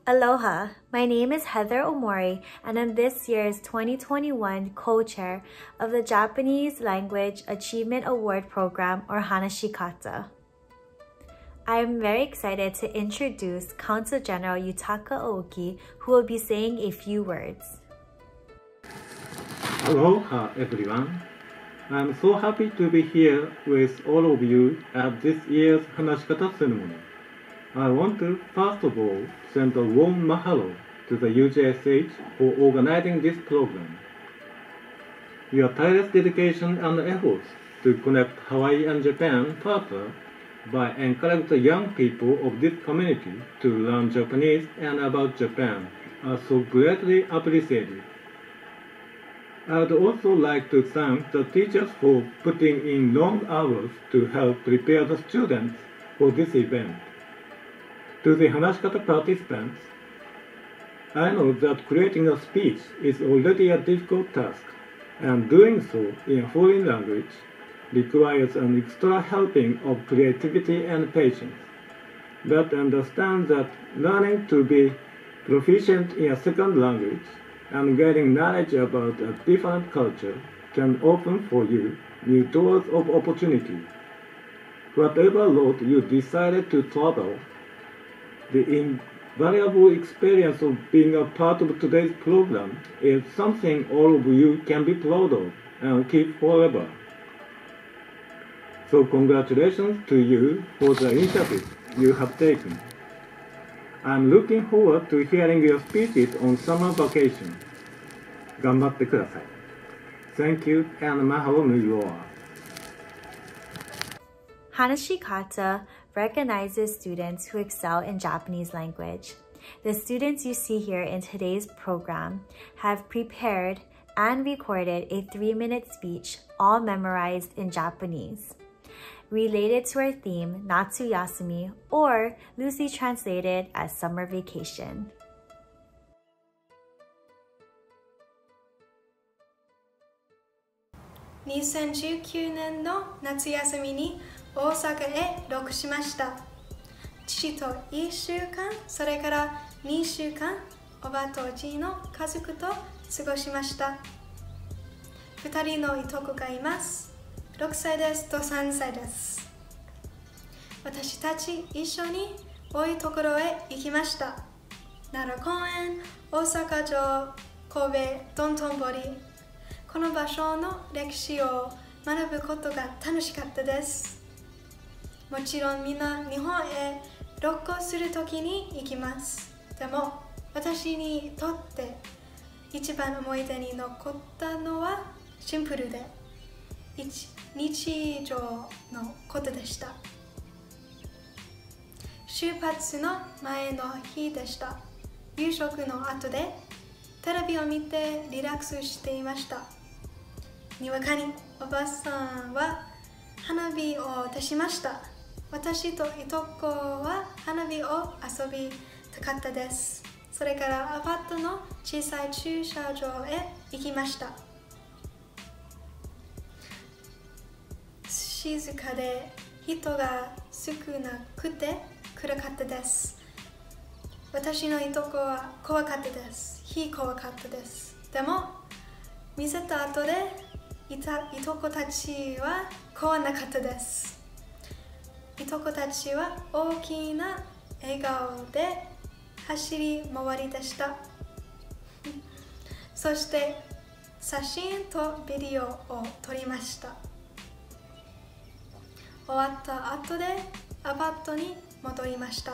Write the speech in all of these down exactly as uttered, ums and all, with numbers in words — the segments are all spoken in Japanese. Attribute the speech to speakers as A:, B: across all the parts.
A: Aloha, my name is Heather Omori and I'm this year's twenty twenty-one co-chair of the Japanese Language Achievement Award Program, or Hanashi Kata. I am very excited to introduce Consul General Yutaka Ooki, who will be saying a few words.
B: Aloha everyone. I'm so happy to be here with all of you at this year's Hanashikata ceremony. I want to first of all send a warm mahalo to the U J S H for organizing this program. Your tireless dedication and efforts to connect Hawaii and Japan further by encouraging the young people of this community to learn Japanese and about Japan are so greatly appreciated. I would also like to thank the teachers for putting in long hours to help prepare the students for this event. To the Hanashikata participants, I know that creating a speech is already a difficult task, and doing so in a foreign language requires an extra helping of creativity and patience. But understand that learning to be proficient in a second language and getting knowledge about a different culture can open for you new doors of opportunity. Whatever road you decided to travel, the invaluable experience of being a part of today's program is something all of you can be proud of and keep forever. So congratulations to you for the initiative you have taken. I'm looking forward to hearing your speeches on summer vacation. 頑張ってください. Thank you and mahalo nui loa.
A: Hanashi Kata recognizes students who excel in Japanese language. The students you see here in today's program have prepared and recorded a three-minute speech, all memorized in Japanese, related to our theme, Natsu Yasumi, or loosely translated as summer vacation.
C: にせんじゅうきゅうねんの夏休みに大阪へ帰国しました。父といっしゅうかん、それからにしゅうかん、おばとおじいの家族と過ごしました。ふたりのいとこがいます。ろくさいですとさんさいです。私たち一緒に多いところへ行きました。奈良公園、大阪城、神戸、道頓堀。この場所の歴史を学ぶことが楽しかったです。もちろんみんな日本へ旅行するときに行きます。でも私にとって一番思い出に残ったのはシンプルで日常のことでした。出発の前の日でした。夕食の後でテレビを見てリラックスしていました。にわかにおばさんは花火を出しました。私といとこは花火を遊びたかったです。それからアパートの小さい駐車場へ行きました。静かで人が少なくて暗かったです。私のいとこは怖かったです。ひ怖かったです。でも見せた後でいたいとこたちは怖なかったです。いとこたちは大きな笑顔で走り回りでした。そして写真とビデオを撮りました。終わった後でアパートに戻りました。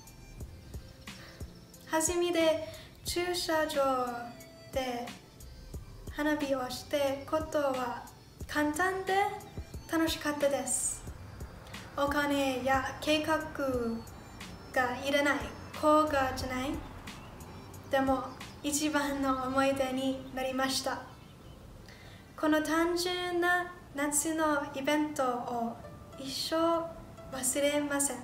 C: 初めて駐車場で花火をしてことは簡単で楽しかったです。お金や計画がいらない高価じゃない。でも一番の思い出になりました。この単純な夏のイベントを一生忘れません。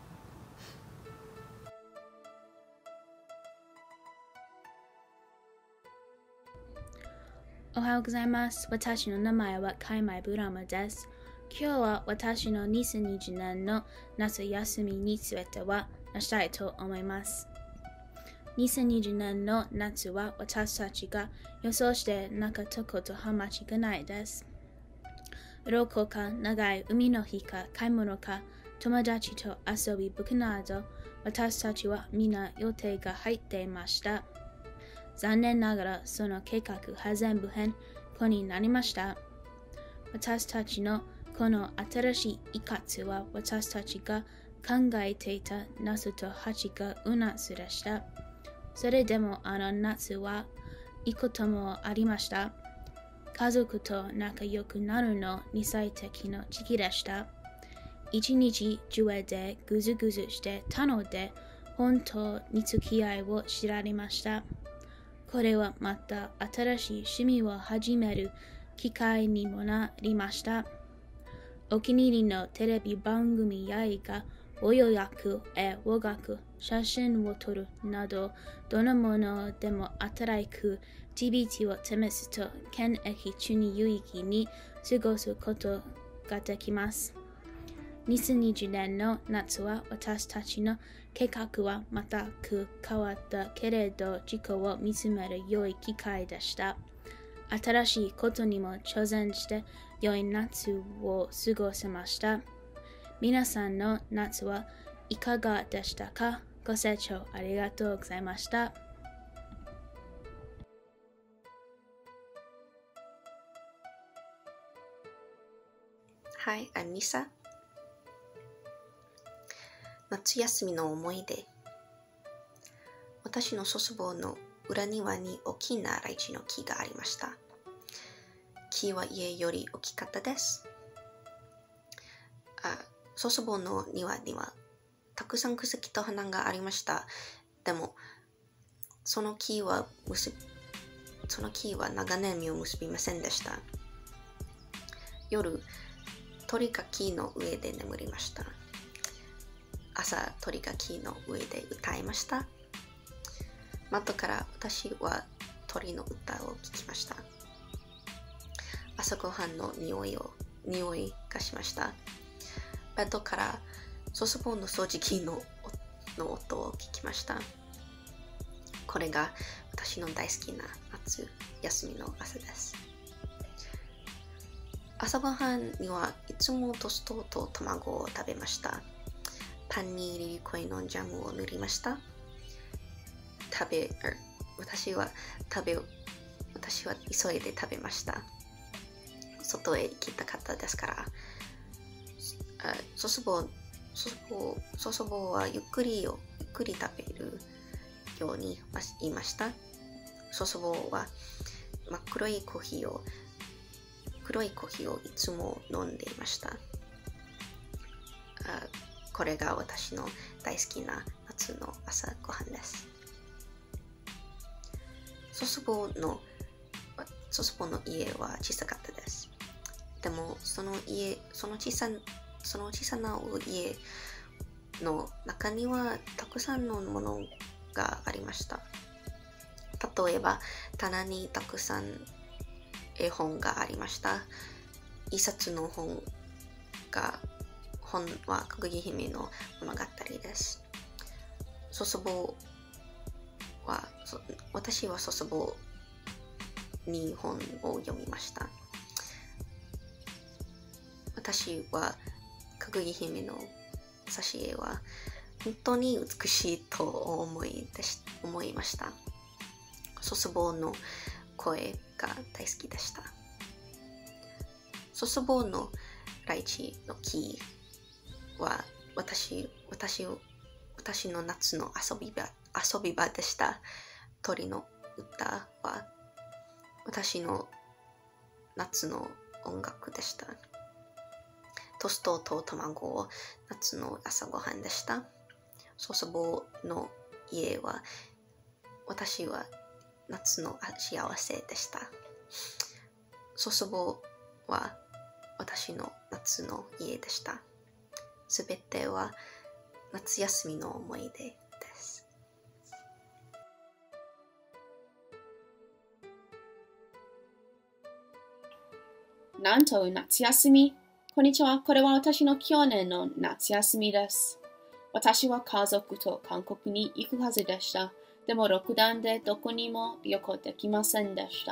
D: おはようございます。私の名前はカイマイブラムです。今日は私のにせんにじゅうねんの夏休みについては話したいと思います。 にせんにじゅうねんの夏は私たちが予想してなかったことは間違いないです。旅行か長い海の日か買い物か友達と遊び僕など私たちはみんな予定が入っていました。残念ながらその計画は全部変更になりました。私たちのこの新しい生活は私たちが考えていた夏と違う夏でした。それでもあの夏はいいこともありました。家族と仲良くなるのに最適の時期でした。一日中でぐずぐずしてたので本当に付き合いを知られました。これはまた新しい趣味を始める機会にもなりました。お気に入りのテレビ番組や映画を予約、絵を描く、写真を撮るなど、どのものでも働く ティービーティー を試すと、検疫中に有意義に過ごすことができます。にせんにじゅうねんの夏は私たちの計画は全く変わったけれど、自己を見つめる良い機会でした。新しいことにも挑戦して良い夏を過ごせました。皆さんの夏はいかがでしたか？ご清聴ありがとうございました。
E: Hi, I'm Nisa. 夏休みの思い出。私の祖父母の裏庭に大きなライチの木がありました。木は家より大きかったです。あ、祖父母の庭にはたくさん草木と花がありました。でも、その木は結び、その木は長年実を結びませんでした。夜、鳥が木の上で眠りました。朝、鳥が木の上で歌いました。窓から私は鳥の歌を聞きました。朝ごはんの匂いを、匂いがしました。ベッドから祖父母の掃除機のの音を聞きました。これが私の大好きな夏休みの朝です。朝ごはんにはいつもトーストと卵を食べました。パンにリリコイのジャムを塗りました。食べ、私は食べ、私は急いで食べました。外へ行きたかったですから。祖父母、祖父母、祖父母はゆっくりを、ゆっくり食べるように言いました。祖父母は真っ黒いコーヒーを、黒いコーヒーをいつも飲んでいました。これが私の大好きな夏の朝ごはんです。祖父母の、祖父母の家は小さかったです。でも、その家、その小さな、その小さな家の中にはたくさんのものがありました。例えば、棚にたくさん絵本がありました。一冊の本が、本はかぐや姫の物語です。祖父母は、私は祖父母に本を読みました。私はかぐや姫の挿絵は本当に美しいと思いでし思いました。祖父母の声が大好きでした。祖父母のライチの木は私、私、私の夏の遊び場、遊び場でした。鳥の歌は私の夏の音楽でした。トーストと卵を夏の朝ごはんでした。祖父母の家は私は夏の幸せでした。祖父母は私の夏の家でした。すべては夏休みの思い出です。
F: なんと夏休み。こんにちは。これは私の去年の夏休みです。私は家族と韓国に行くはずでした。 でもロックダウンでどこにも旅行できませんでした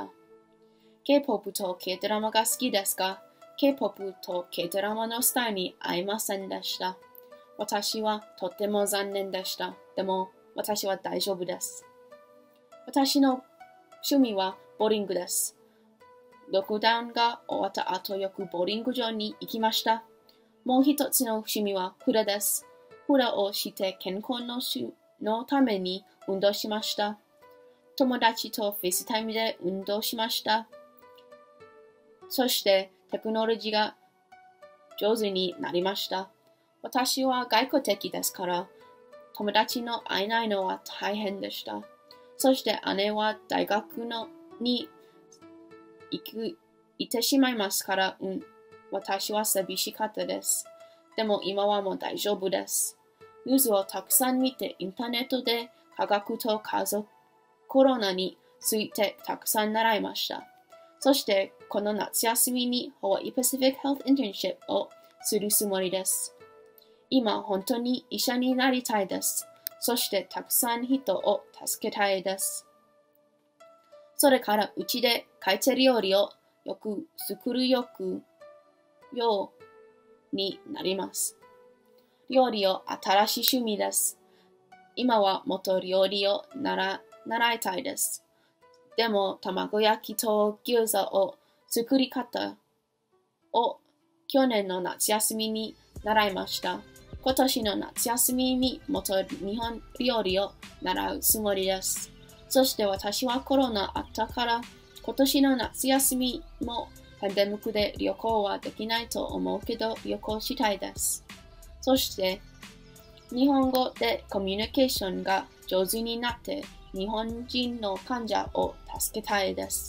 F: 。K-ポップ と K ドラマが好きですが、K-ポップ と K ドラマのスタイルに合いませんでした。私はとても残念でした。でも私は大丈夫です。私の趣味はボーリングです。ロックダウンが終わった後よくボーリング場に行きました。もう一つの趣味はフラです。フラをして健康のしのために運動しました。友達とフェイスタイムで運動しました。そしてテクノロジーが上手になりました。私は外国的ですから、友達の会えないのは大変でした。そして姉は大学のに行く行ってしまいますから、うん、私は寂しかったです。でも今はもう大丈夫です。ニュースをたくさん見て、インターネットで科学と家族、コロナについてたくさん習いました。そしてこの夏休みにハワイパシフィックヘルスインターンシップをするつもりです。今本当に医者になりたいです。そしてたくさん人を助けたいです。それからうちで海鮮料理をよく作るよくようになります。料理を新しい趣味です。今はもっと料理を習習いたいです。でも卵焼きと餃子を作り方を去年の夏休みに習いました。今年の夏休みにもっと日本料理を習うつもりです。そして私はコロナあったから今年の夏休みもパンデミックで旅行はできないと思うけど旅行したいです。そして日本語でコミュニケーションが上手になって日本人の患者を助けたいです。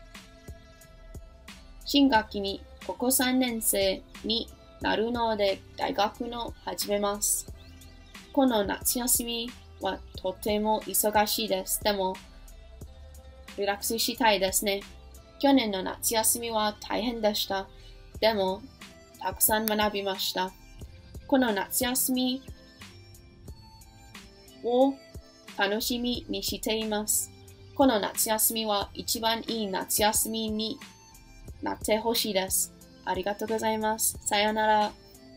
F: 新学期に高校さんねん生になるので大学の始めます。この夏休みはとても忙しいです。でもリラックスしたいですね。去年の夏休みは大変でした。でもたくさん学びました。この夏休みを楽しみにしています。この夏休みは一番いい夏休みになってほしいです。ありがとうございます。さようなら。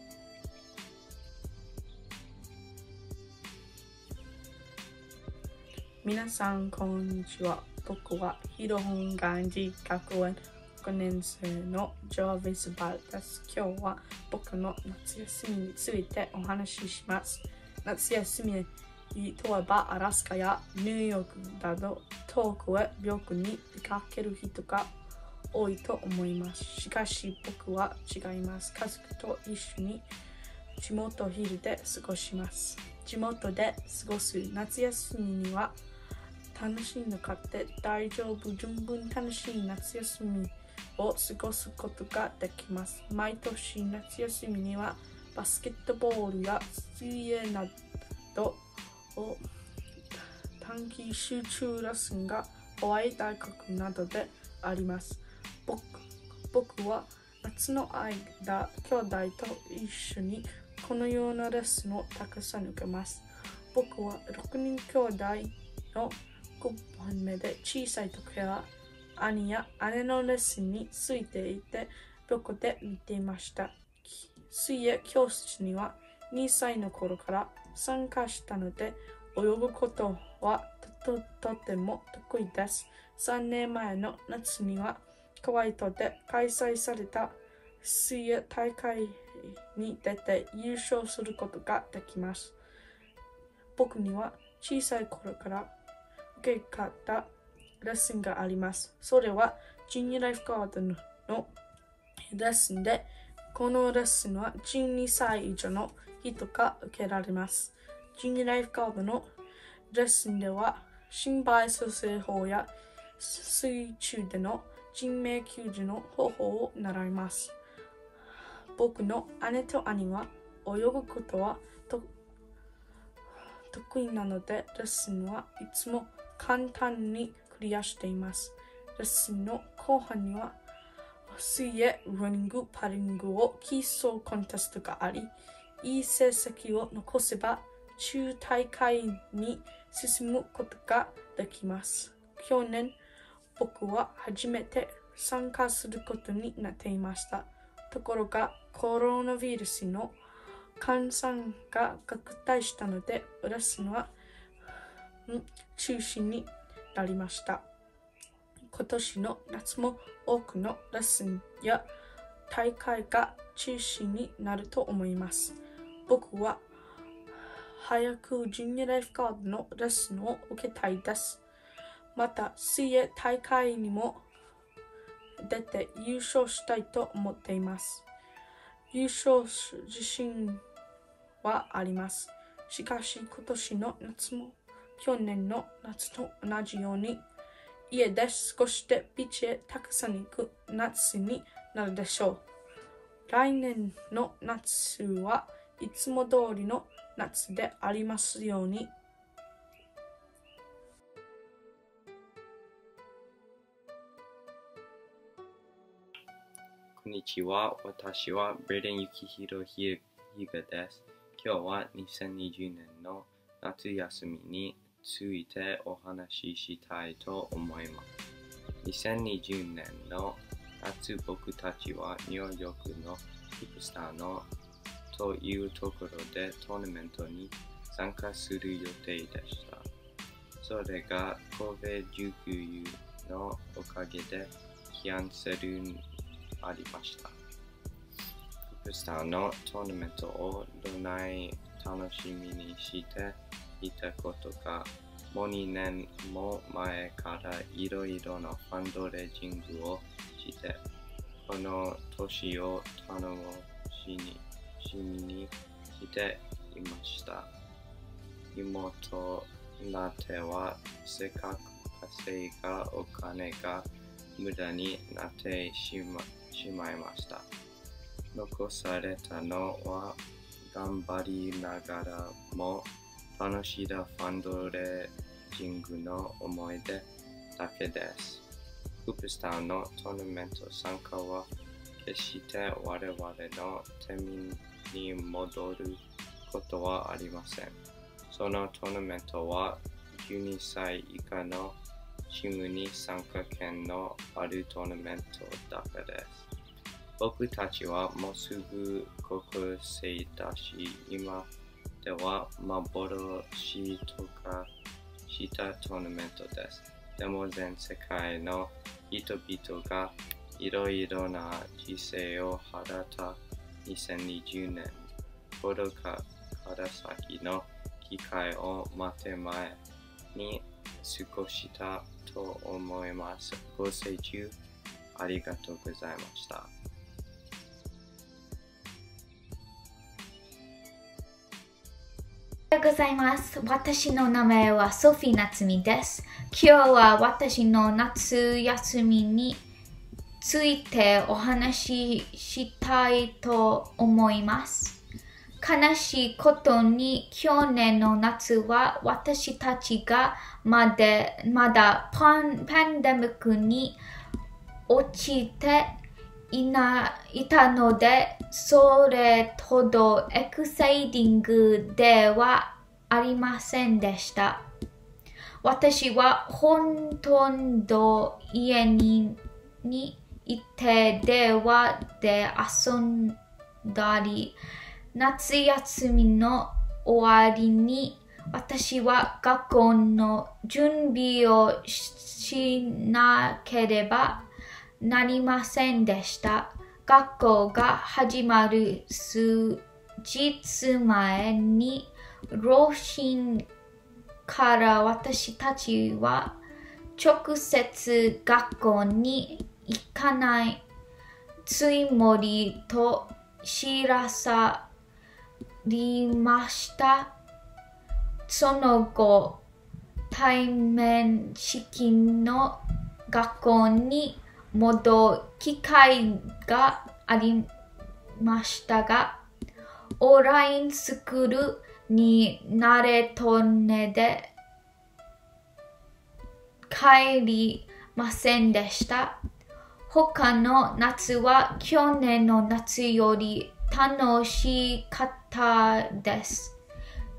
G: 皆さんこんにちは。僕は広本願寺学園ろくねん生のジョーヴィス・バルです。今日は僕の夏休みについてお話しします。夏休み、例えばアラスカやニューヨークなど遠くへ旅行に出かける人が多いと思います。しかし僕は違います。家族と一緒に地元ヒルで過ごします。地元で過ごす夏休みには楽しんで買って大丈夫、十分楽しい夏休みを過ごすことができます。毎年夏休みにはバスケットボールや水泳などを短期集中レッスンがハワイ大学などであります。僕, 僕は夏の間、兄弟と一緒にこのようなレッスンをたくさん受けます。僕はろくにん兄弟のごばんめで小さい時は兄や姉のレッスンについていて横で見ていました。水泳教室にはにさいの頃から参加したので泳ぐことは と, と, とても得意です。さんねんまえの夏にはクワイトで開催された水泳大会に出て優勝することができます。僕には小さい頃から受け方レッスンがあります。それはジュニアライフガーデンのレッスンで、このレッスンはじゅうにさい以上の人が受けられます。ジュニアライフガーデンのレッスンでは心肺蘇生法や水中での人命救助の方法を習います。僕の姉と兄は泳ぐことはと得意なので、レッスンはいつも簡単にクリアしています。レッスンの後半には水泳、ランニング、パリングを競争コンテストがあり、いい成績を残せば中大会に進むことができます。去年、僕は初めて参加することになっていました。ところが、コロナウイルスの感染が拡大したので、レッスンは中止になりました。今年の夏も多くのレッスンや大会が中止になると思います。僕は早くジュニアライフガードのレッスンを受けたいです。また、水泳大会にも出て優勝したいと思っています。優勝自信はあります。しかし、今年の夏も去年の夏と同じように家で過ごしてビーチへたくさん行く夏になるでしょう。来年の夏はいつも通りの夏でありますように。
H: こんにちは。私はブレデン・ユキヒロ・ヒガです。今日はにせんにじゅうねんの夏休みについてお話ししたいと思います。にせんにじゅうねんの夏、僕たちはニューヨークのヒップスターのというところでトーナメントに参加する予定でした。それが コビッドじゅうきゅう のおかげでキャンセルにありました。ヒップスターのトーナメントをどない楽しみにしていたことか、もうにねんも前からいろいろなファンドレージングをして、この年を楽しみにしていました。妹なてはせっかく稼いだお金が無駄になってしま、しまいました。残されたのは頑張りながらも楽しいファンドレージングの思い出だけです。フープスターのトーナメント参加は決して我々の手に戻ることはありません。そのトーナメントはじゅうにさい以下のチームに参加権のあるトーナメントだけです。僕たちはもうすぐ高校生だし、今では幻とかしたトーナメントです。でも全世界の人々がいろいろな犠牲を払ったにせんにじゅうねんほどから先の機会を待て前に過ごしたと思います。ご清聴ありがとうございました。
I: おはようございます。私の名前はソフィーナツミです。今日は私の夏休みについてお話ししたいと思います。悲しいことに去年の夏は私たちがまだ、まだパン、パンデミックに落ちていないたので、それほどエクサイティングではありませんでした。私はほとんど家にいて電話で遊んだり、夏休みの終わりに私は学校の準備をしなければなりませんでした。学校が始まる数日前に両親から私たちは直接学校に行かないつもりと知らされました。その後、対面式の学校に戻る機会がありましたが、オンラインスクールに慣れたので帰りませんでした。他の夏は去年の夏より楽しかったです。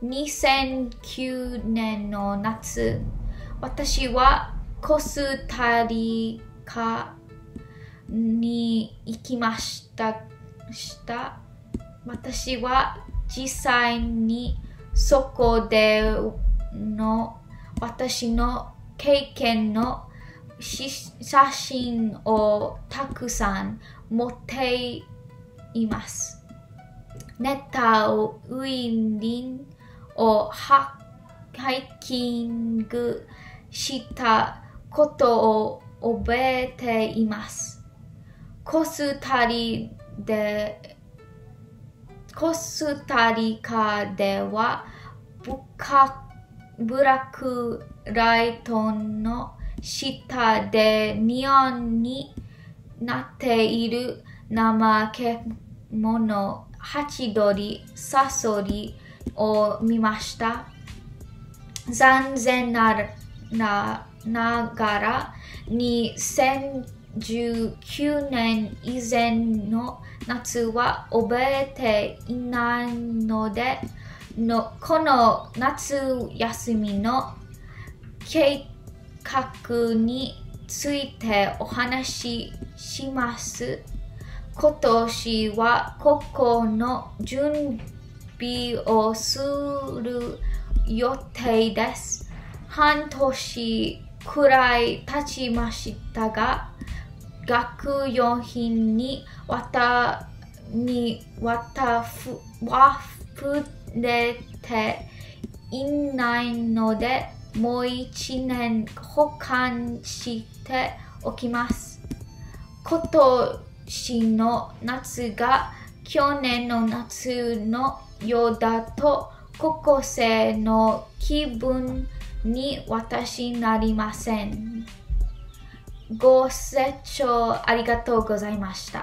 I: にせんきゅうねんの夏、私はコスタリカに行きました。した私は実際にそこでの私の経験の写真をたくさん持っています。ネタウインをハイキングしたことを覚えています。コスタリでコスタリカではブカブラックライトの下でニオンになっている怠け者ハチドリ、サソリを見ました。残念ながらにせんじゅうきゅうねん以前の夏は覚えていないのでのこの夏休みの計画についてお話しします。今年はここの準備をする予定です。半年くらい経ちましたが、学用品に渡に渡ふわふれていないので、もう一年保管しておきます。今年の夏が去年の夏のようだと高校生の気分に私なりません。ご清聴ありがとうございました。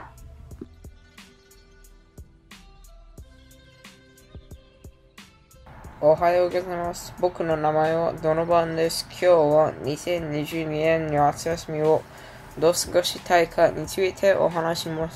J: おはようございます。僕の名前はドノバンです。今日はにせんにじゅうにねんの夏休みをどう過ごしたいかについてお話します。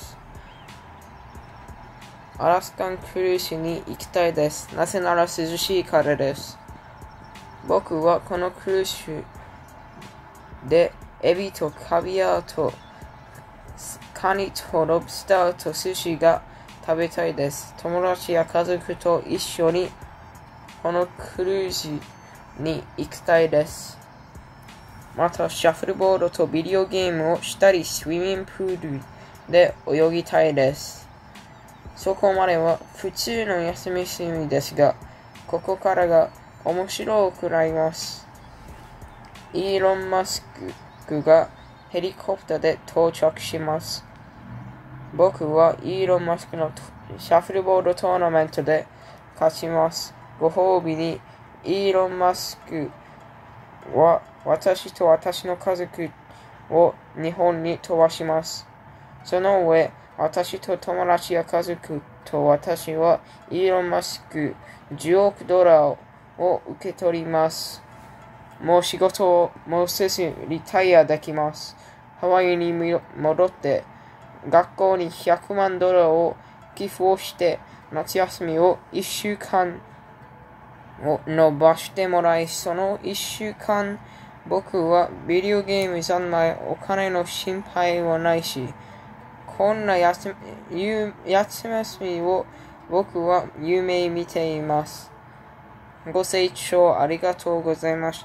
J: アラスカンクルーズに行きたいです。なぜなら涼しいからです。僕はこのクルーズでエビとカビアとカニとロブスターと寿司が食べたいです。友達や家族と一緒にこのクルーズに行きたいです。またシャッフルボードとビデオゲームをしたりスイミングプールで泳ぎたいです。そこまでは普通の休み休みですが、ここからが面白くなります。イーロン・マスクがヘリコプターで到着します。僕はイーロン・マスクのシャッフルボードトーナメントで勝ちます。ご褒美にイーロン・マスクは私と私の家族を日本に飛ばします。その上、私と友達や家族と私はイーロン・マスクじゅうおくドルを受け取ります。もう仕事をもうせずリタイアできます。ハワイに戻って学校にひゃくまんドルを寄付をして夏休みをいっしゅうかんを伸ばしてもらい、そのいっしゅうかん僕はビデオゲーム三昧、お金の心配はないし、こんな休み休みを僕は夢見ています。ご清聴ありがとうございました。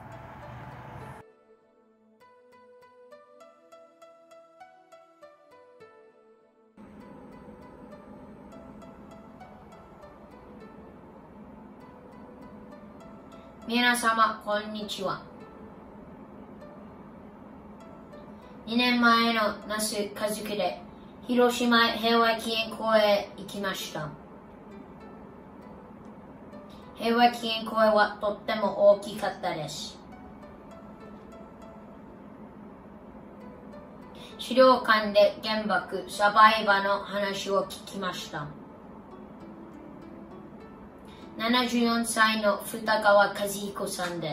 K: 皆様、こんにちは。にねんまえの夏家族で広島平和記念公園へ行きました。平和記念公園はとっても大きかったです。資料館で原爆サバイバーの話を聞きました。ななじゅうよんさいの二川和彦さんです。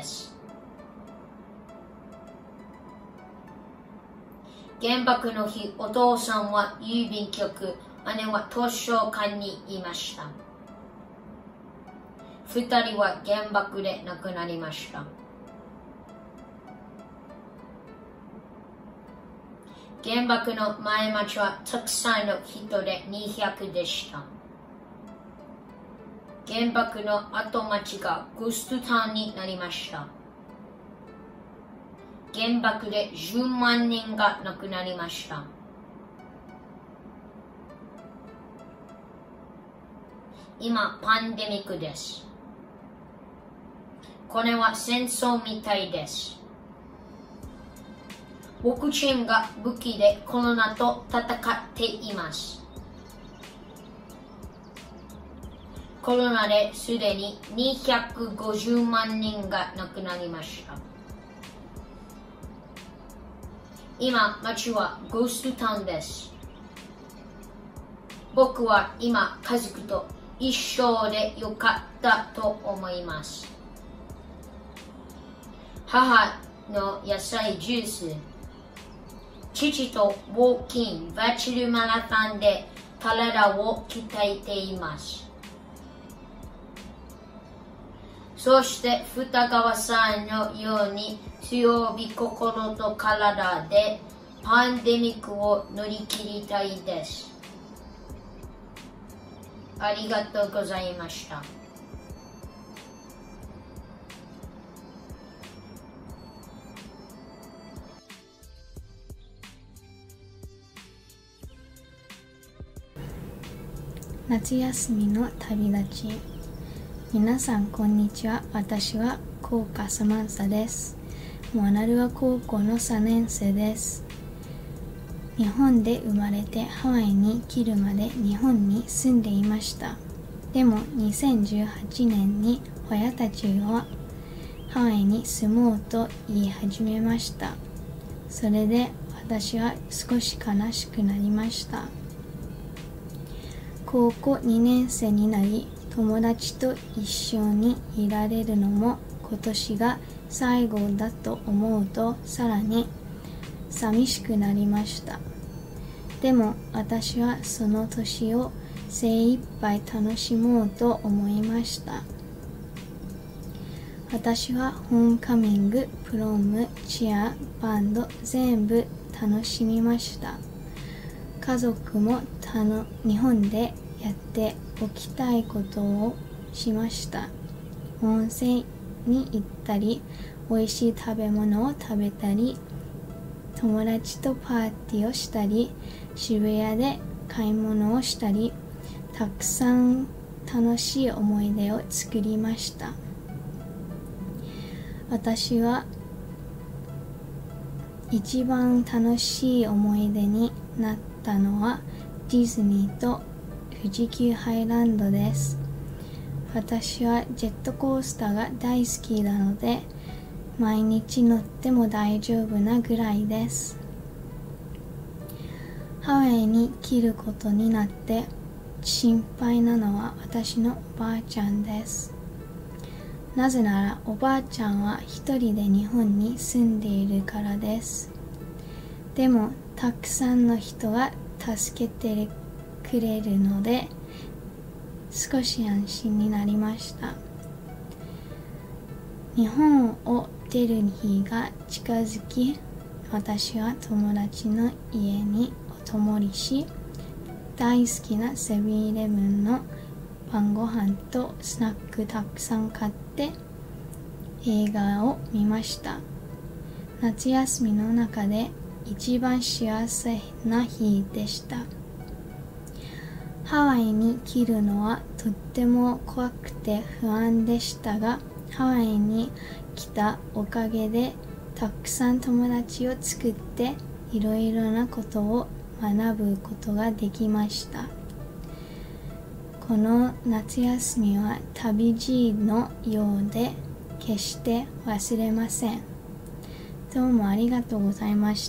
K: 原爆の日、お父さんは郵便局、姉は図書館にいました。 ふたりは原爆で亡くなりました。原爆の前町はたくさんの人でにひゃくでした。原爆の後町がゴーストタウンになりました。原爆でじゅうまんにんが亡くなりました。今、パンデミックです。これは戦争みたいです。ワクチンが武器でコロナと戦っています。コロナですでににひゃくごじゅうまんにんが亡くなりました。今、街はゴーストタウンです。僕は今、家族と一緒でよかったと思います。母の野菜ジュース、父とウォーキング、バチルマラソンで体を鍛えています。そして二川さんのように強い心と体でパンデミックを乗り切りたいです。ありがとうございました。
L: 夏休みの旅立ち。皆さんこんにちは。私は高花サマンサです。モアナルア高校のさんねん生です。日本で生まれてハワイに来るまで日本に住んでいました。でもにせんじゅうはちねんに親たちはハワイに住もうと言い始めました。それで私は少し悲しくなりました。高校にねん生になり、友達と一緒にいられるのも今年が最後だと思うとさらに寂しくなりました。でも私はその年を精一杯楽しもうと思いました。私はホームカミング、プロム、チア、バンド全部楽しみました。家族もたの日本でやっておきたいことをしました。温泉に行ったり、おいしい食べ物を食べたり、友達とパーティーをしたり、渋谷で買い物をしたり、たくさん楽しい思い出を作りました。私は一番楽しい思い出になったのはディズニーと富士急ハイランドです。私はジェットコースターが大好きなので、毎日乗っても大丈夫なぐらいです。ハワイに来ることになって心配なのは私のおばあちゃんです。なぜならおばあちゃんは一人で日本に住んでいるからです。でもたくさんの人が助けてくれるので少し安心になりました。日本を出る日が近づき、私は友達の家にお泊まりし、大好きなセブンイレブンの晩ご飯とスナックたくさん買って映画を見ました。夏休みの中で一番幸せな日でした。ハワイに来るのはとっても怖くて不安でしたが、ハワイに来たおかげでたくさん友達を作っていろいろなことを学ぶことができました。この夏休みは旅路のようで決して忘れません。どうもありがとうございました。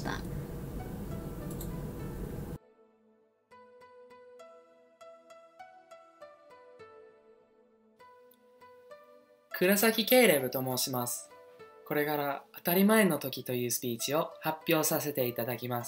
M: 黒崎ケイレブと申します。これから当たり前の時というスピーチを発表させていただきます。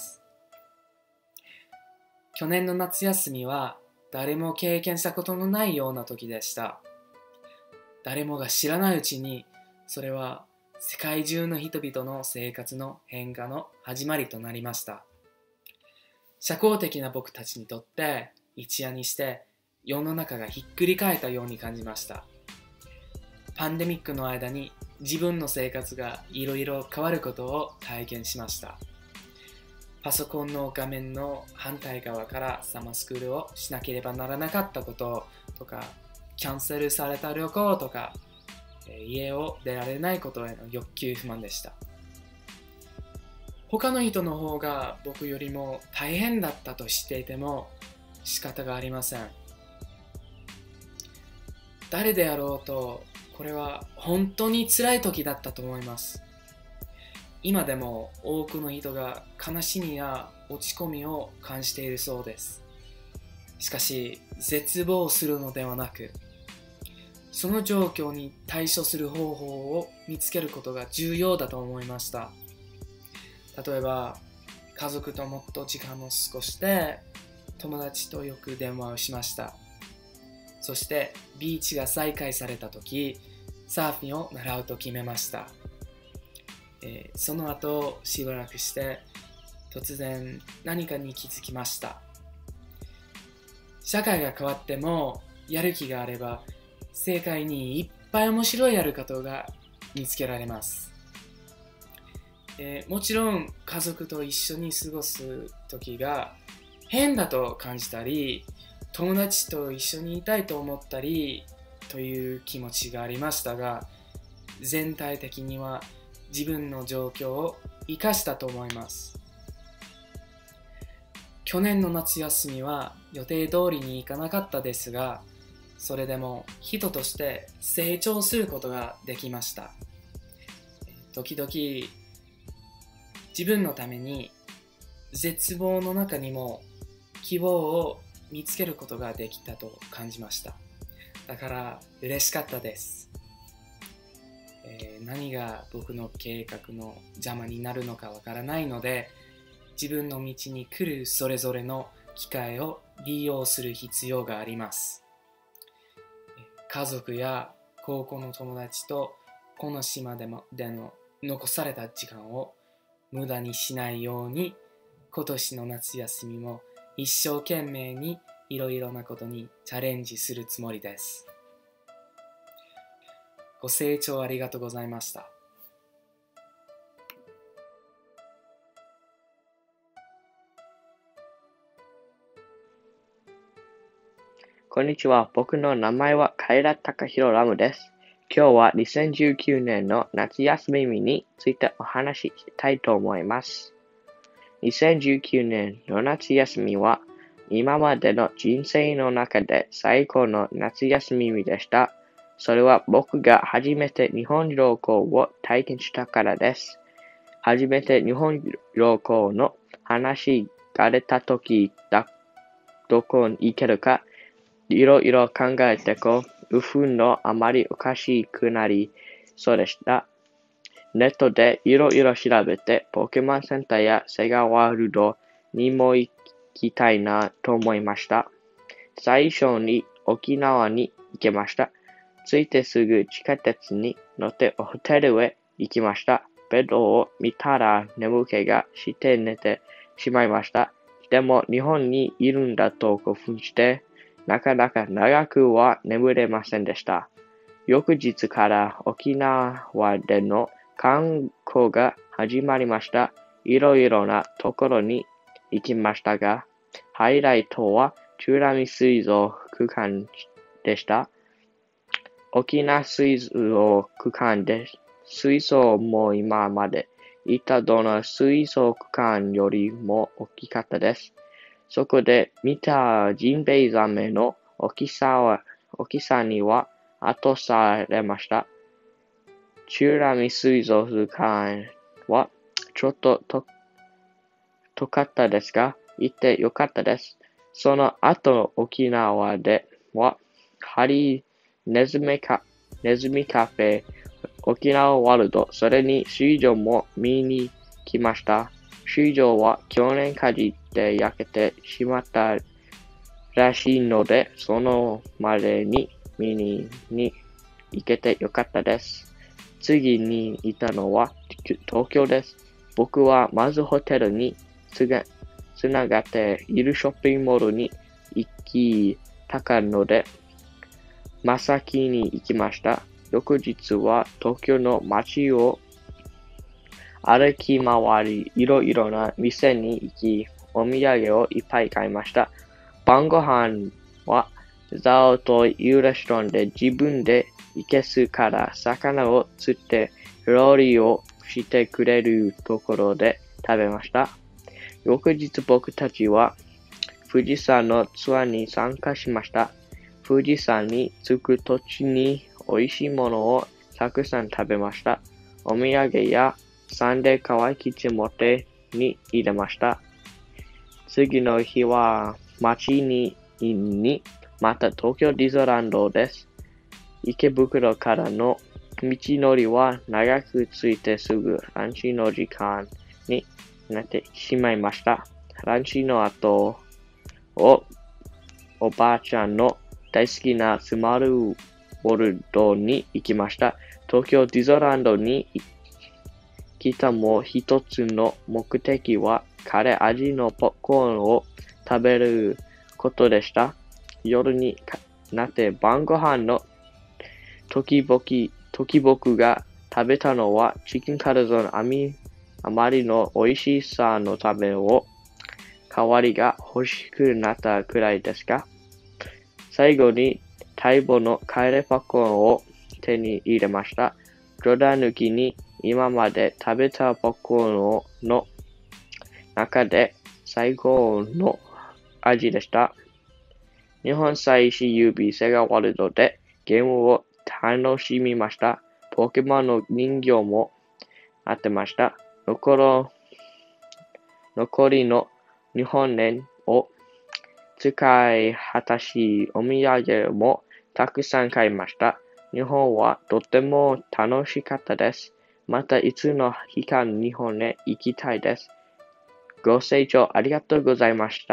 M: 去年の夏休みは誰も経験したことのないような時でした。 誰もが知らないうちに、それは世界中の人々の生活の変化の始まりとなりました。社交的な僕たちにとって一夜にして世の中がひっくり返ったように感じました。パンデミックの間に自分の生活がいろいろ変わることを体験しました。パソコンの画面の反対側からサマースクールをしなければならなかったこととか、キャンセルされた旅行とか、家を出られないことへの欲求不満でした。他の人の方が僕よりも大変だったと知っていても仕方がありません。誰であろうと、これは本当に辛い時だったと思います。今でも多くの人が悲しみや落ち込みを感じているそうです。しかし、絶望するのではなく、その状況に対処する方法を見つけることが重要だと思いました。例えば、家族ともっと時間を過ごして、友達とよく電話をしました。そして、ビーチが再開されたとき、サーフィンを習うと決めました。えー、その後、しばらくして、突然何かに気づきました。社会が変わっても、やる気があれば、世界にいっぱい面白いやることが見つけられます。えー、もちろん家族と一緒に過ごす時が変だと感じたり、友達と一緒にいたいと思ったりという気持ちがありましたが、全体的には自分の状況を生かしたと思います。去年の夏休みは予定通りにいかなかったですが、それでも人として成長することができました。時々自分のために絶望の中にも希望を見つけることができたと感じました。だから嬉しかったです。えー、何が僕の計画の邪魔になるのかわからないので、自分の道に来るそれぞれの機会を利用する必要があります。家族や高校の友達とこの島でもでの残された時間を無駄にしないように、今年の夏休みも一生懸命にいろいろなことにチャレンジするつもりです。ご清聴ありがとうございました。
N: こんにちは。僕の名前はカイラタカヒロラムです。今日はにせんじゅうきゅうねんの夏休みについてお話ししたいと思います。にせんじゅうきゅうねんの夏休みは今までの人生の中で最高の夏休みでした。それは僕が初めて日本旅行を体験したからです。初めて日本旅行の話が出た時だ、どこに行けるかいろいろ考えてこう、うふんのあまりおかしくなりそうでした。ネットでいろいろ調べて、ポケモンセンターやセガワールドにも行きたいなと思いました。最初に沖縄に行きました。着いてすぐ地下鉄に乗ってホテルへ行きました。ベッドを見たら眠気がして寝てしまいました。でも日本にいるんだと興奮して、なかなか長くは眠れませんでした。翌日から沖縄での観光が始まりました。いろいろなところに行きましたが、ハイライトは美ら海水族館でした。沖縄水族館で水槽も今まで行ったどの水族館よりも大きかったです。そこで見たジンベエザメの大きさは、大きさには圧倒されました。美ら海水族館はちょっとと遠かったですが、行ってよかったです。その後沖縄では、ハリネズミカ、ネズミカフェ、沖縄ワールド、それに水上も見に来ました。水上は去年火事で焼けてしまったらしいので、そのまでに見にに行けてよかったです。次にいたのは東京です。僕はまずホテルにつがつながっているショッピングモールに行きたかったので、真っ先に行きました。翌日は東京の街を歩き回り、いろいろな店に行き、お土産をいっぱい買いました。晩ご飯はザオというレストランで自分でいけすから魚を釣って料理をしてくれるところで食べました。翌日僕たちは富士山のツアーに参加しました。富士山に着く途中に美味しいものをたくさん食べました。お土産やサンデー乾き地元に入れました。次の日は街ににまた東京ディズニーランドです。池袋からの道のりは長くついてすぐランチの時間になってしまいました。ランチの後をおばあちゃんの大好きなスマールウォルドに行きました。東京ディズニーランドに来たもう一つの目的はカレー味のポップコーンを食べることでした。夜になって晩ご飯の時々、時僕が食べたのはチキンカルゾンあみ、あまりの美味しさのためを代わりが欲しくなったくらいですか。最後に待望のカレーポップコーンを手に入れました。冗談抜きに今まで食べたポップコーンの中で最高の味でした。日本最新指セガワールドでゲームを楽しみました。ポケモンの人形もあってました。残ろ残りの日本円を使い果たし、お土産もたくさん買いました。日本はとても楽しかったです。またいつの日か日本へ行きたいです。ご清聴ありがとうございました。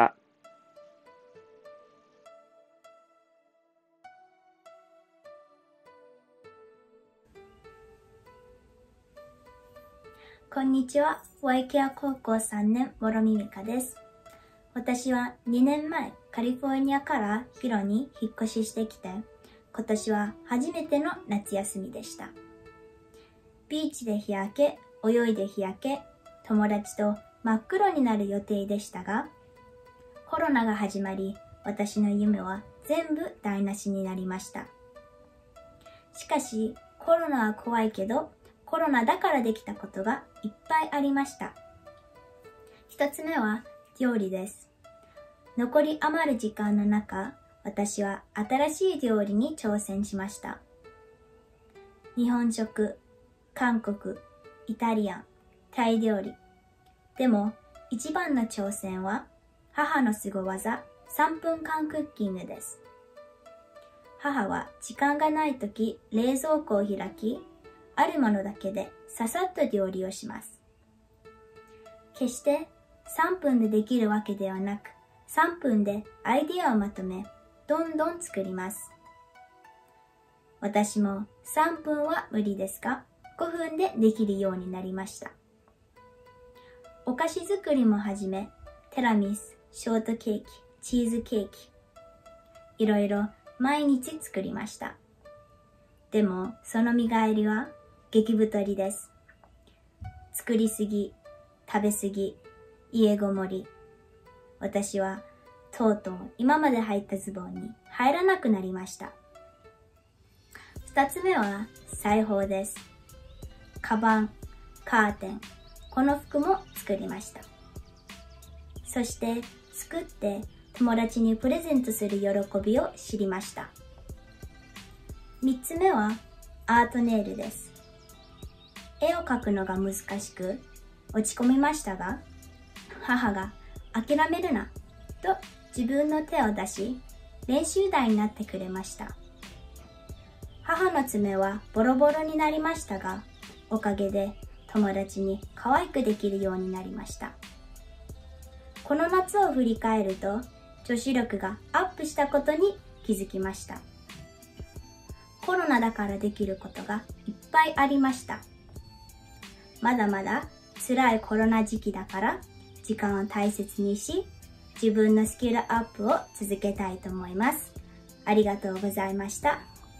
O: こんにちは。ワイケア高校さんねん、諸見美香です。私はにねんまえ、カリフォルニアからヒロに引っ越ししてきて、今年は初めての夏休みでした。ビーチで日焼け、泳いで日焼け、友達と真っ黒になる予定でしたが、コロナが始まり、私の夢は全部台無しになりました。しかし、コロナは怖いけど、コロナだからできたことがいっぱいありました。一つ目は料理です。残り余る時間の中、私は新しい料理に挑戦しました。日本食、韓国、イタリアン、タイ料理。でも一番の挑戦は母の凄技さんぷんかんクッキングです。母は時間がないとき冷蔵庫を開き、あるものだけでささっと料理をします。決してさんぷんでできるわけではなく、さんぷんでアイディアをまとめ、どんどん作ります。私もさんぷんは無理ですが、ごふんでできるようになりました。お菓子作りも始め、テラミス、ショートケーキ、チーズケーキ、いろいろ毎日作りました。でもその見返りは激太りです。作りすぎ、食べすぎ、家ごもり。私はとうとう今まで履いたズボンに入らなくなりました。二つ目は裁縫です。カバン、カーテン、この服も作りました。そして作って友達にプレゼントする喜びを知りました。三つ目はアートネイルです。絵を描くのが難しく落ち込みましたが、母が諦めるなと自分の手を出し、練習台になってくれました。母の爪はボロボロになりましたが、おかげで友達に可愛くできるようになりました。この夏を振り返ると、女子力がアップしたことに気づきました。ココロナだからできることがいっぱいありました。まだまだ辛いコロナ時期だから時間を大切にし、自分のスキルアップを続けたいと思います。ありがとうございました。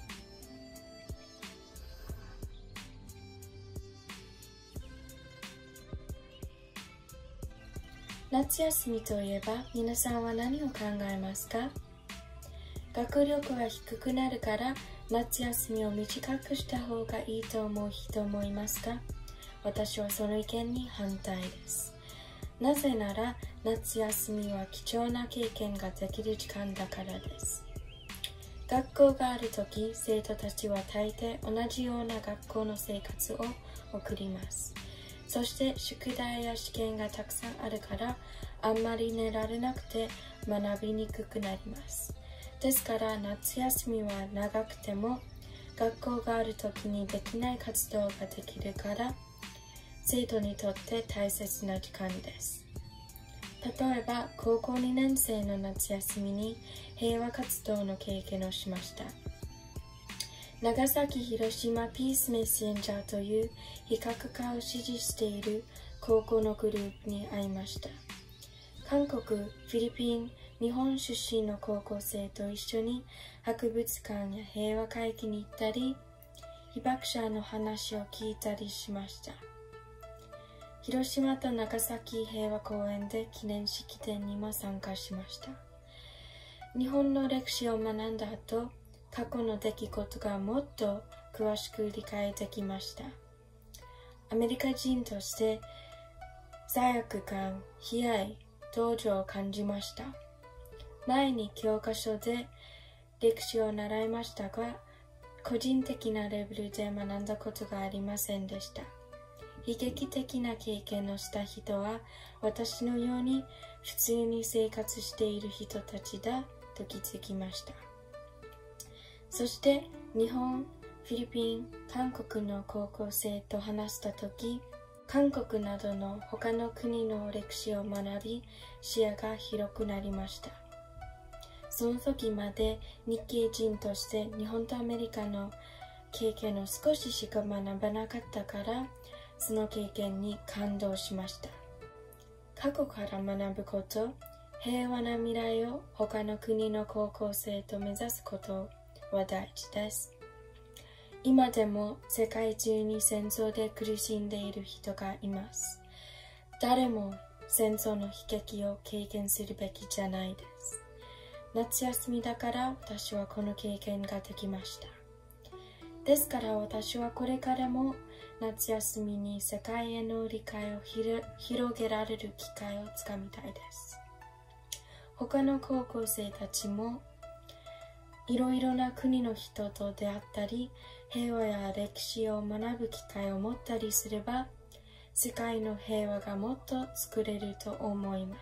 P: 夏休みといえば皆さんは何を考えますか？学力が低くなるから夏休みを短くした方がいいと思う人もいますか？私はその意見に反対です。なぜなら夏休みは貴重な経験ができる時間だからです。学校があるとき、生徒たちは大抵同じような学校の生活を送ります。そして宿題や試験がたくさんあるからあんまり寝られなくて学びにくくなります。ですから夏休みは長くても学校がある時にできない活動ができるから生徒にとって大切な時間です。例えば高校にねん生の夏休みに平和活動の経験をしました。長崎広島ピースメッセンジャーという非核化を支持している高校のグループに会いました。韓国、フィリピン、日本出身の高校生と一緒に博物館や平和会議に行ったり、被爆者の話を聞いたりしました。広島と長崎平和公園で記念式典にも参加しました。日本の歴史を学んだ後、過去の出来事がもっと詳しく理解できました。アメリカ人として罪悪感、悲哀、同情を感じました。前に教科書で歴史を習いましたが、個人的なレベルで学んだことがありませんでした。悲劇的な経験をした人は私のように普通に生活している人たちだと気づきました。そして日本、フィリピン、韓国の高校生と話したとき、韓国などの他の国の歴史を学び、視野が広くなりました。その時まで日系人として日本とアメリカの経験を少ししか学ばなかったから、その経験に感動しました。過去から学ぶこと、平和な未来を他の国の高校生と目指すことは大事です。今でも世界中に戦争で苦しんでいる人がいます。誰も戦争の悲劇を経験するべきじゃないです。夏休みだから私はこの経験ができました。ですから私はこれからも夏休みに世界への理解を広げられる機会をつかみたいです。他の高校生たちもいろいろな国の人と出会ったり、平和や歴史を学ぶ機会を持ったりすれば、世界の平和がもっと作れると思います。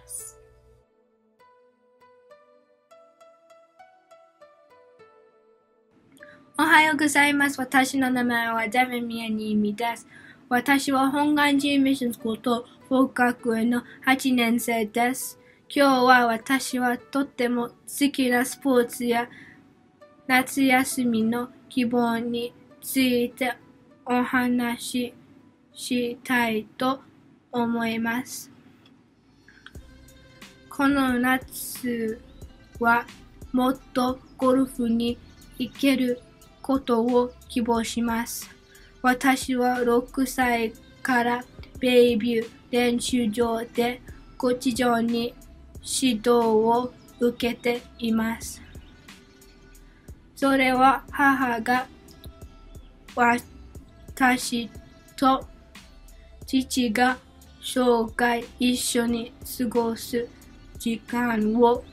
Q: おはようございます。私の名前はデヴィミヤニーミです。私は本願寺ミッションスクールとフォーク学園のはちねん生です。今日は私はとっても好きなスポーツや夏休みの希望についてお話ししたいと思います。この夏はもっとゴルフに行けることを希望します。私はろくさいからベイビュー練習場でコーチ上に指導を受けています。それは母が私と父が生涯一緒に過ごす時間を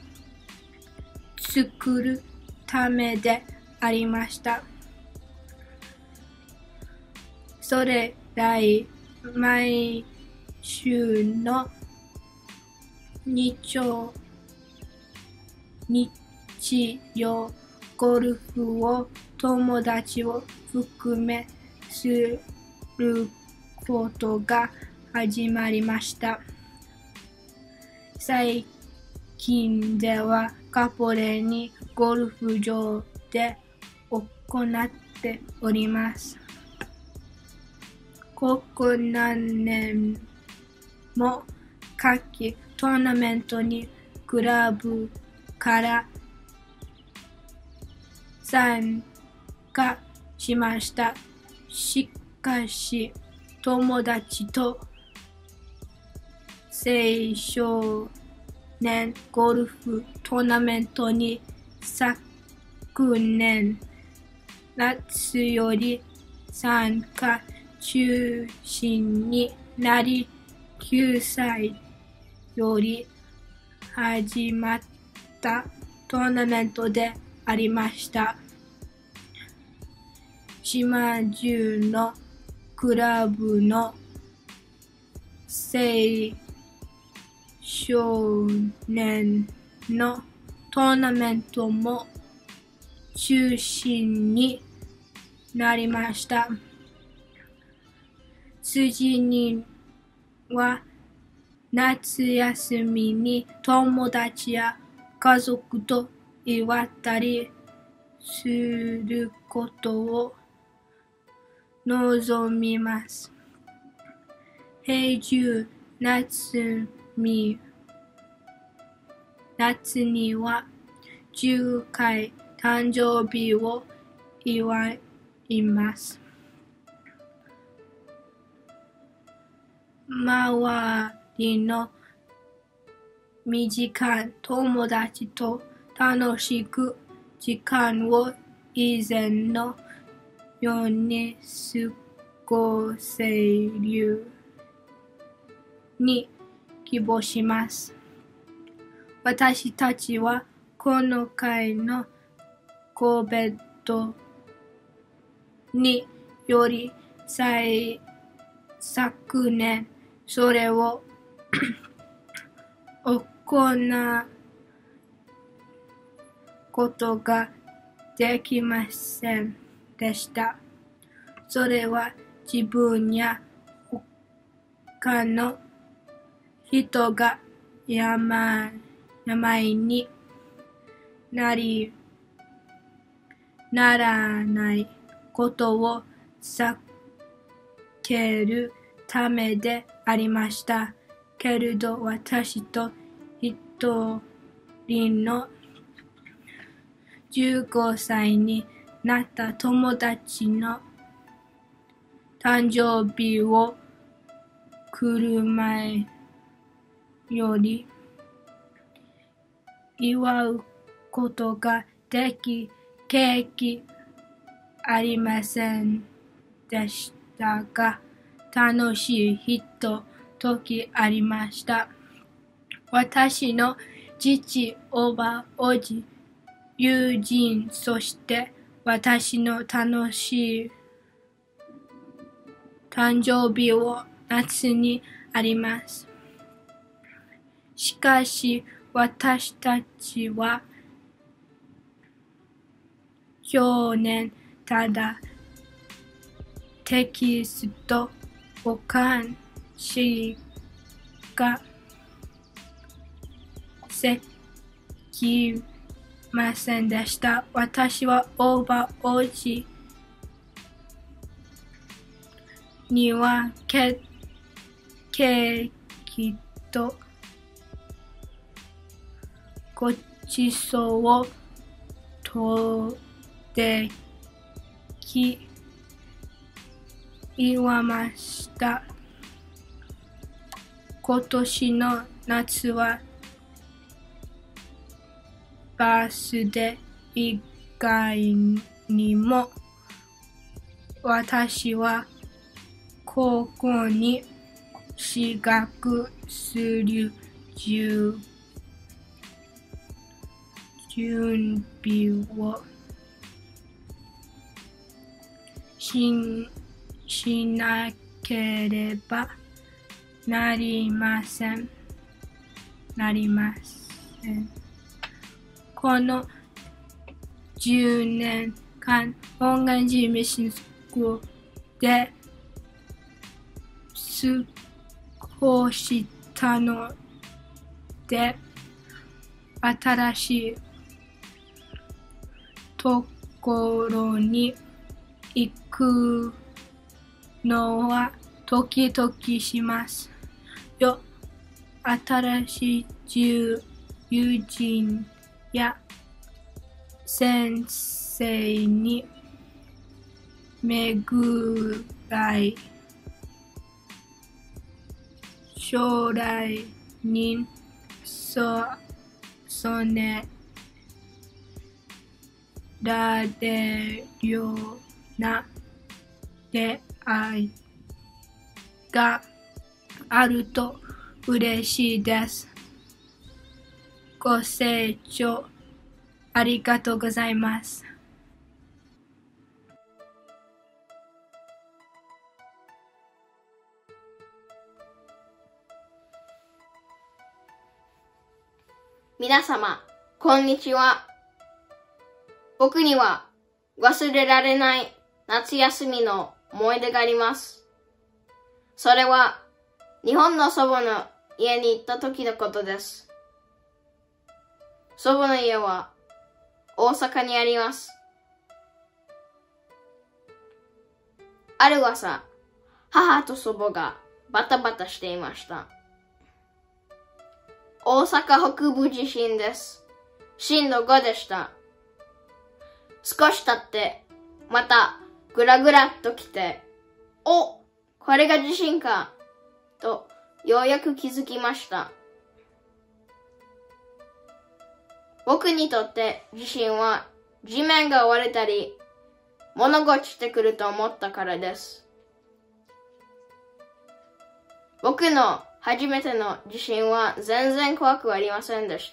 Q: 作るためでありました。それ以来、毎週の日曜、日曜、ゴルフを友達を含めすることが始まりました。最近ではカポレにゴルフ場で行っっております。ここ何年も夏季トーナメントにクラブから参加しました。しかし、友達と青少年ゴルフトーナメントに昨年夏より参加中止になり、きゅうさいより始まったトーナメントでありました。島中のクラブの青少年のトーナメントも中止になりました。辻には夏休みに友達や家族と祝ったりすることを望みます。平中夏み夏にはじゅっかい誕生日を祝います。周りの短い友達と楽しく時間を以前のように過ごせるように希望します。私たちはこの会のコメントにより再昨年それを行うことができませんでした。それは自分や他の人が病病になりならないことを避けるためでありました。けれど私と一人のじゅうごさいになった友達の誕生日を来る前より祝うことができ、ケーキありませんでしたが、楽しいひとときありました。私の父、おば、おじ、友人、そして私の楽しい誕生日を夏にあります。しかし私たちは去年ただテキストを監視ができませんでした。私はおばおじにはケーキとごちそうをとってき祝いました。今年の夏はバースデー以外にも私は高校に進学する準備をし、しなければなりません。なりません。このじゅうねんかん、本願寺ミッションスクールで過ごしたので、新しいところに行くのは時々しますよ。新しい友人や先生に巡らい、将来にそそねられるような出会いがあると嬉しいです。ご清聴ありがとうございます。
R: 皆様、こんにちは。僕には忘れられない夏休みの思い出があります。それは日本の祖母の家に行った時のことです。祖母の家は大阪にあります。ある朝、母と祖母がバタバタしていました。大阪北部地震です。震度ごでした。少し経って、またぐらぐらっと来て、お、これが地震か、とようやく気づきました。僕にとって地震は地面が割れたり、物が落ちてくると思ったからです。僕の初めての地震は全然怖くありませんでした。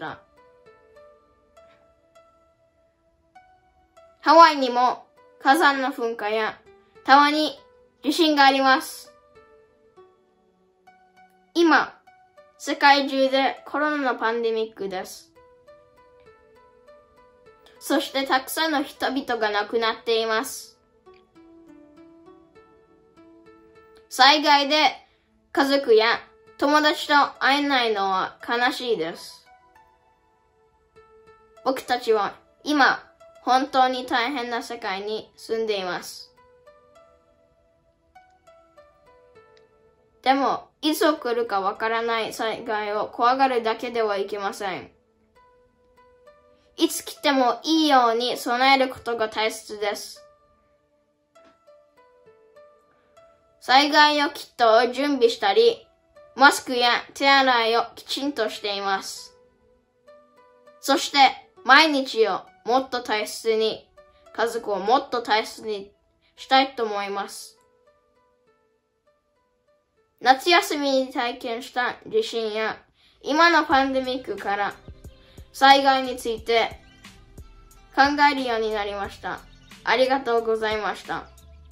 R: ハワイにも火山の噴火やたまに地震があります。今、世界中でコロナのパンデミックです。そしてたくさんの人々が亡くなっています。災害で家族や友達と会えないのは悲しいです。僕たちは今、本当に大変な世界に住んでいます。でも、いつ起こるかわからない災害を怖がるだけではいけません。いつ来てもいいように備えることが大切です。災害用キットを準備したり、マスクや手洗いをきちんとしています。そして、毎日をもっと大切に、家族をもっと大切にしたいと思います。夏休みに体験した地震や今のパンデミックから災害について考えるようになりました。ありがとうございました。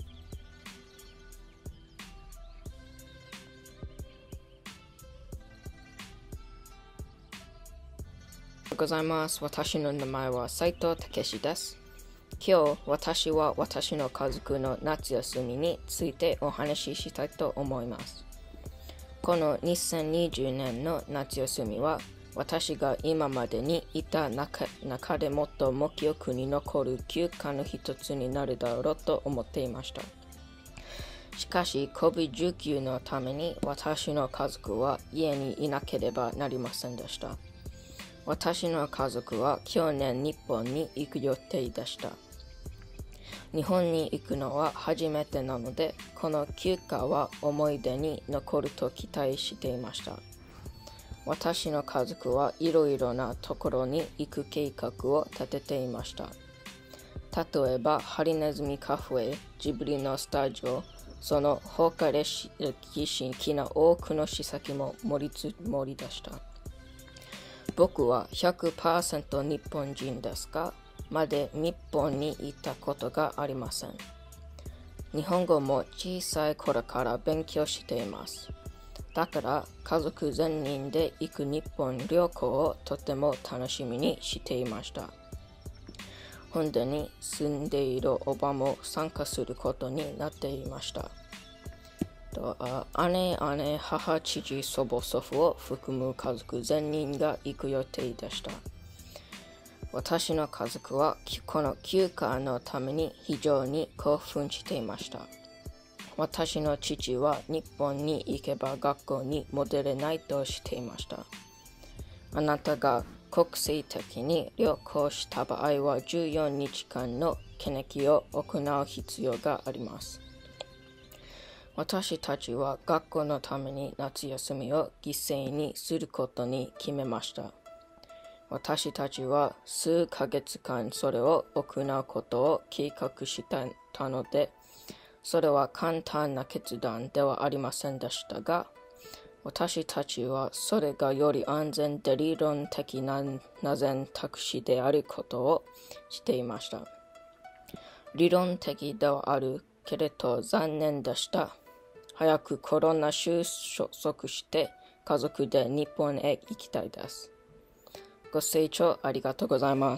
J: ございます。私の名前は斉藤武史です。今日、私は私の家族の夏休みについてお話ししたいと思います。このにせんにじゅうねんの夏休みは、私が今までにいた中、中で最も記憶に残る休暇の一つになるだろうと思っていました。しかし、コビドじゅうきゅう のために私の家族は家にいなければなりませんでした。私の家族は去年日本に行く予定でした。日本に行くのは初めてなので、この休暇は思い出に残ると期待していました。私の家族はいろいろなところに行く計画を立てていました。例えば、ハリネズミカフェ、ジブリのスタジオ、その他歴史的な多くの施策も盛り積もりでした。僕は ひゃくパーセント 日本人ですが、まで日本に行ったことがありません。日本語も小さい頃から勉強しています。だから家族全員で行く日本旅行をとても楽しみにしていました。本土に住んでいるおばも参加することになっていました。姉、姉、母、父、祖母、祖父を含む家族全員が行く予定でした。 私の家族はこの休暇のために非常に興奮していました。私の父は日本に行けば学校に戻れないとしていました。あなたが国際的に旅行した場合はじゅうよっかかんの検疫を行う必要があります。私たちは学校のために夏休みを犠牲にすることに決めました。私たちは数ヶ月間それを行うことを計画してたので、それは簡単な決断ではありませんでしたが、私たちはそれがより安全で理論的な選択肢であることをしていました。理論的ではあるけれど残念でした。早くコロナ収束して家族で日本へ行きたいです。ご清聴ありがとうございます。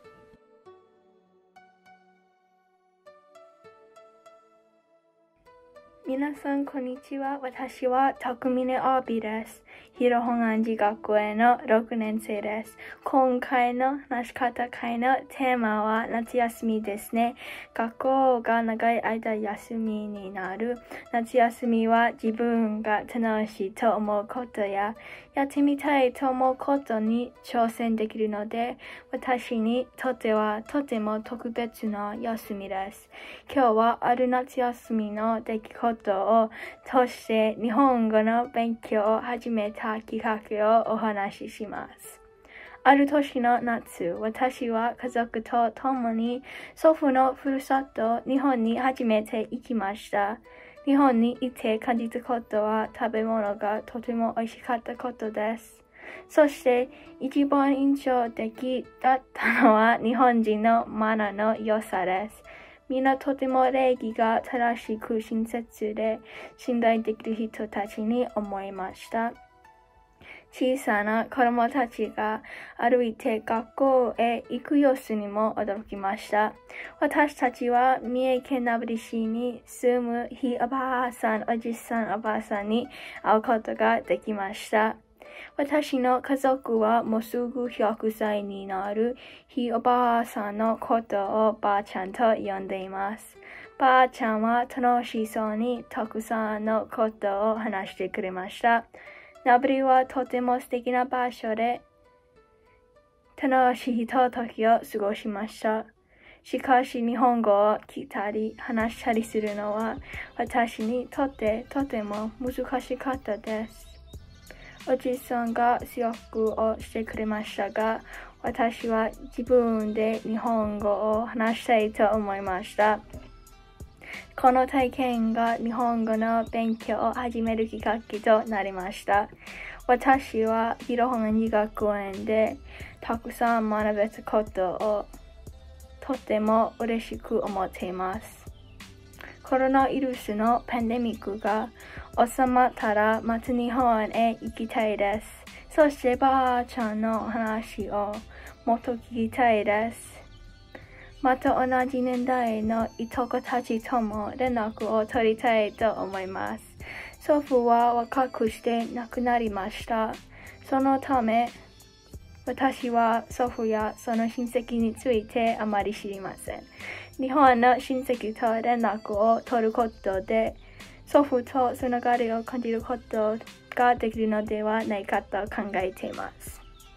Q: 皆さん、こんにちは。私は匠根アービーです。広本安寺学園のろくねん生です。今回の話し方会のテーマは夏休みですね。学校が長い間休みになる夏休みは自分が楽しいと思うことややってみたいと思うことに挑戦できるので、私にとってはとても特別な休みです。今日はある夏休みの出来事を通して日本語の勉強を始めたきっかけをお話しします。ある年の夏、私は家族と共に祖父のふるさと日本に初めて行きました。日本にいて感じたことは食べ物がとても美味しかったことです。そして一番印象的だったのは日本人のマナーの良さです。みんなとても礼儀が正しく親切で信頼できる人たちに思いました。小さな子供たちが歩いて学校へ行く様子にも驚きました。私たちは三重県名張市に住むひいおばあさん、おじさん、おばあさんに会うことができました。私の家族はもうすぐひゃくさいになるひいおばあさんのことをばあちゃんと呼んでいます。ばあちゃんは楽しそうにたくさんのことを話してくれました。名張はとても素敵な場所で楽しいひとときを過ごしました。しかし日本語を聞いたり話したりするのは私にとってとても難しかったです。おじさんが強くをしてくれましたが、私は自分で日本語を話したいと思いました。この体験が日本語の勉強を始めるきっかけとなりました。私は広本安寺学園でたくさん学べたことをとても嬉しく思っています。コロナウイルスのパンデミックが収まったらまた日本へ行きたいです。そしてばあちゃんの話をもっと聞きたいです。また同じ年代のいとこたちとも連絡を取りたいと思います。祖父は若くして亡くなりました。そのため、私は祖父やその親戚についてあまり知りません。日本の親戚と連絡を取ることで、祖父とつながりを感じることができるのではないかと考えています。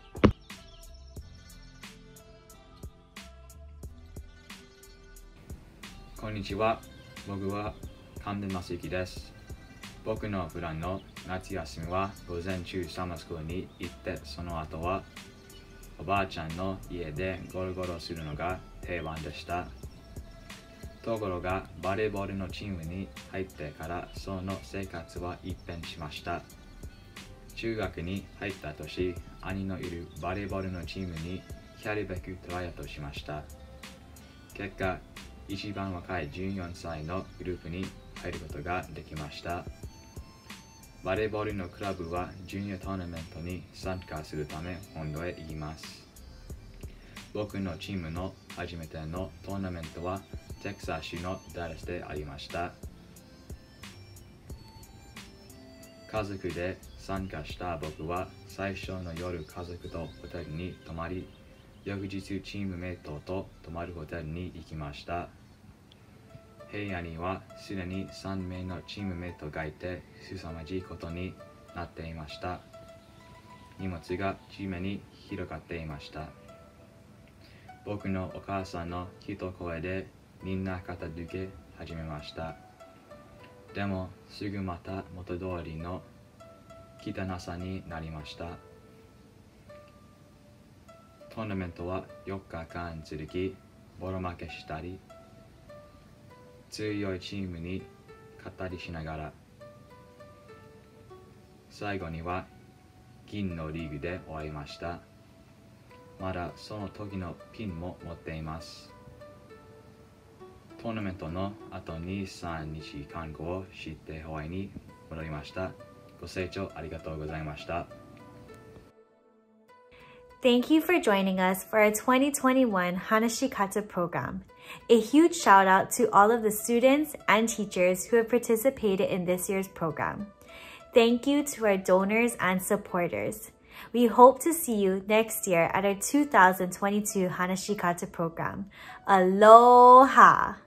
S: こんにちは。僕は神田正幸です。僕の普段の夏休みは午前中サマースクールに行って、その後はおばあちゃんの家でゴロゴロするのが定番でした。ところがバレーボールのチームに入ってからその生活は一変しました。中学に入った年、兄のいるバレーボールのチームにやるべくトライアウトしました。結果、一番若いじゅうよんさいのグループに入ることができました。バレーボールのクラブはジュニアトーナメントに参加するため本土へ行きます。僕のチームの初めてのトーナメントはテキサス州のダラスでありました。家族で参加した僕は最初の夜家族とホテルに泊まり、 翌日チームメイトと泊まるホテルに行きました。部屋にはすでにさんめいのチームメイトがいて凄まじいことになっていました。荷物が地面に広がっていました。僕のお母さんの一声でみんな片付け始めました。でもすぐまた元通りの汚さになりました。トーナメントはよっかかん続き、ボロ負けしたり、強いチームに勝ったりしながら、最後には銀のリーグで終わりました。まだその時のピンも持っています。トーナメントの後にさんにちかん後を知ってハワイに戻りました。ご清聴ありがとうございました。
A: Thank you for joining us for our twenty twenty-one Hanashikata program. A huge shout out to all of the students and teachers who have participated in this year's program. Thank you to our donors and supporters. We hope to see you next year at our two thousand twenty-two Hanashikata program. Aloha!